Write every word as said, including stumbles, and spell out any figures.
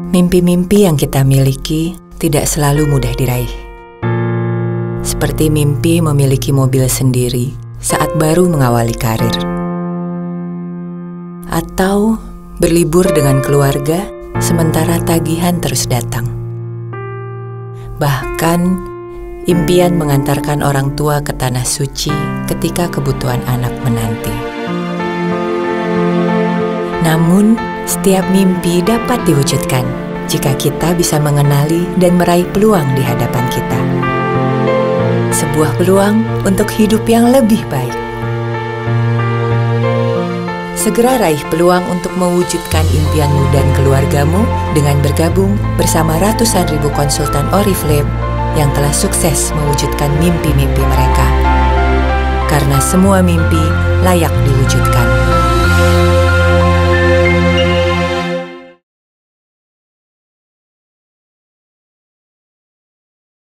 Mimpi-mimpi yang kita miliki tidak selalu mudah diraih. Seperti mimpi memiliki mobil sendiri saat baru mengawali karir. Atau berlibur dengan keluarga sementara tagihan terus datang. Bahkan, impian mengantarkan orang tua ke tanah suci ketika kebutuhan anak menanti. Namun, setiap mimpi dapat diwujudkan jika kita bisa mengenali dan meraih peluang di hadapan kita. Sebuah peluang untuk hidup yang lebih baik. Segera raih peluang untuk mewujudkan impianmu dan keluargamu dengan bergabung bersama ratusan ribu konsultan Oriflame yang telah sukses mewujudkan mimpi-mimpi mereka. Karena semua mimpi layak diwujudkan.